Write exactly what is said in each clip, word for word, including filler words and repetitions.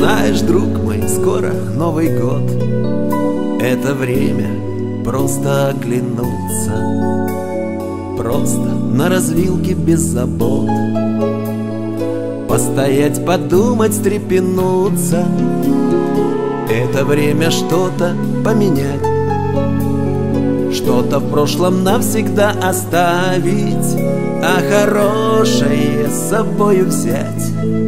Знаешь, друг мой, скоро Новый год. Это время просто оглянуться, просто на развилке без забот, постоять, подумать, встрепенуться. Это время что-то поменять, что-то в прошлом навсегда оставить, а хорошее с собою взять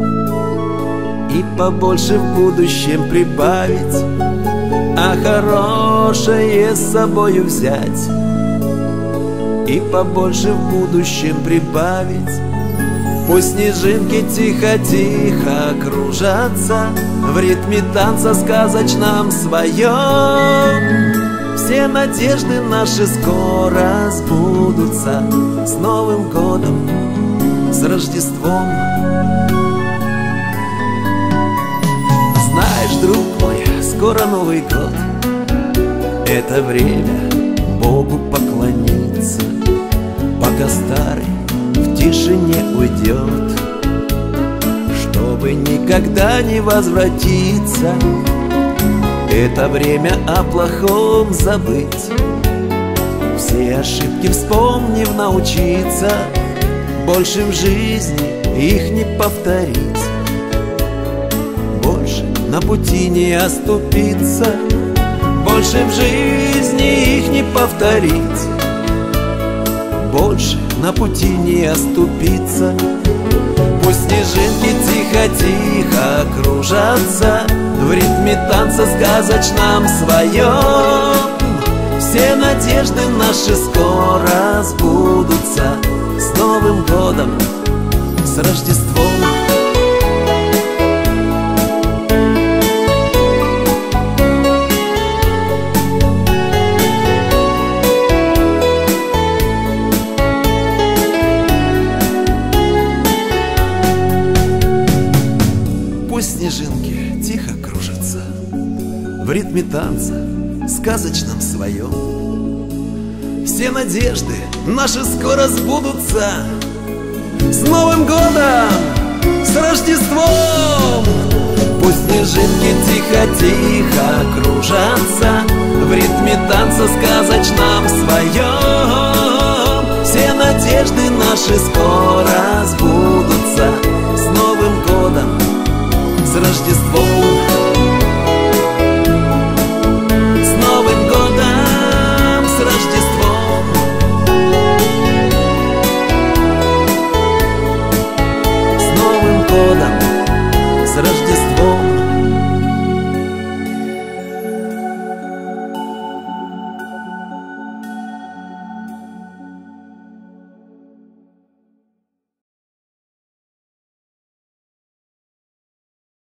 и побольше в будущем прибавить, а хорошее с собою взять и побольше в будущем прибавить. Пусть снежинки тихо-тихо кружатся в ритме танца сказочном своем. Все надежды наши скоро сбудутся. С Новым годом, с Рождеством. Знаешь, друг мой, скоро Новый год. Это время Богу поклониться, пока старый в тишине уйдет, чтобы никогда не возвратиться. Это время о плохом забыть, все ошибки вспомнив научиться, больше в жизни их не повторить, больше на пути не оступиться, больше в жизни их не повторить, больше на пути не оступиться. Пусть снежинки тихо-тихо кружатся в ритме танца сказочном своем. Все надежды наши скоро сбудутся. С Новым годом, с Рождеством. Пусть снежинки тихо кружатся в ритме танца сказочном своем. Все надежды наши скоро сбудутся. С Новым годом, с Рождеством! Пусть снежинки тихо-тихо кружатся в ритме танца сказочном своем.